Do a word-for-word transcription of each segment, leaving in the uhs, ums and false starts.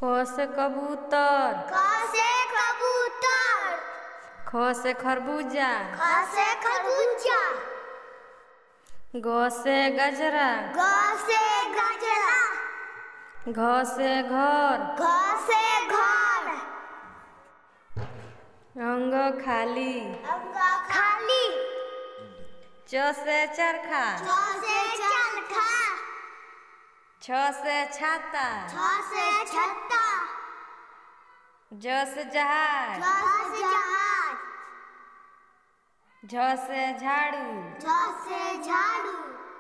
क से कबूतर, क से कबूतर। ख से खरबूजा, ख से खरबूजा। ग से गजरा, ग से गजरा। घ से घर, घ से घर। अंग खाली, अंग खाली। च से चरखा, छ से चरखा। छ से छाता, छ से छत्ता। ज से जहाज, झ से जहाज। झ से झाड़ू, झ से झाड़ू।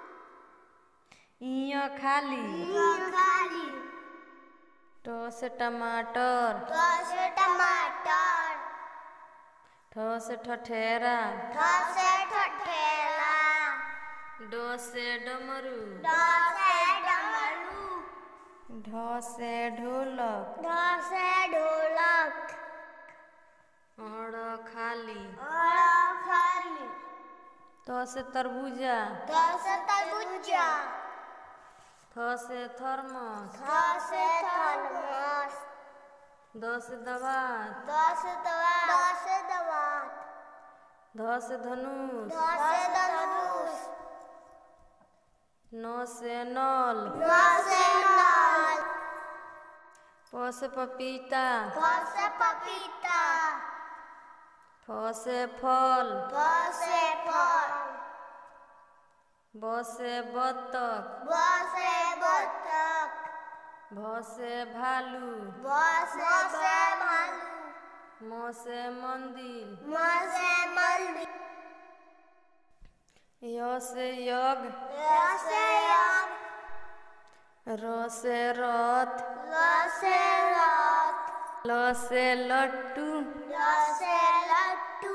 इय खाली, इ खाली। ट से टमाटर, ट से टमाटर। ठ से ठठेरा, ठ से ठठेला। ड से डमरू, ड से डमरू। ढ से ढोलक, ढ से ढोलक। अड़ खाली, अ खाली। त से तरबूजा, त से तरबूजा। थ से थर्मस, थ से थर्मस। द से दवात, द से दवात। द से दवात। ध से धनुष, ध से धनुष। न से नल, न से नल। प से पपीता, फ से पपीता। फ से फल, फ से फल। ब से बतख, ब से बतख। भ से भालू, भ से भालू। म से मंदिर, म से मंदिर। य से यज्ञ, य से यज्ञ। र से रथ, ल से रथ। ल से लट्टू, ल से लट्टू।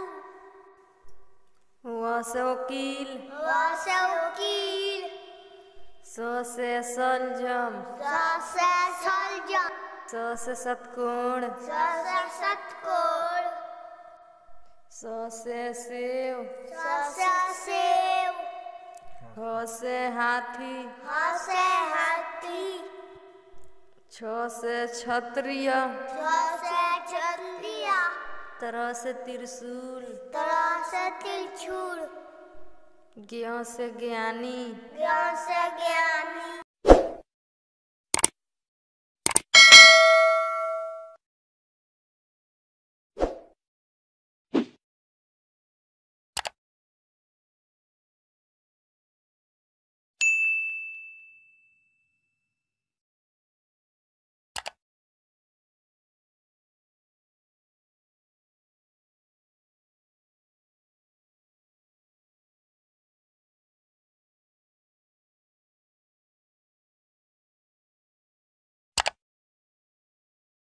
व से वकील, व से वकील। स से सलजम, स से सलजम। स से षटकोण, स से षटकोण। स से सेव, स से सेव। ह से हाथी, ह से हाथी। छ से क्षत्रिय, छ से क्षत्रिय। तर से त्रिशूल, तर से त्रिशूल। ज्ञ से ज्ञानी, ज्ञ से ज्ञानी।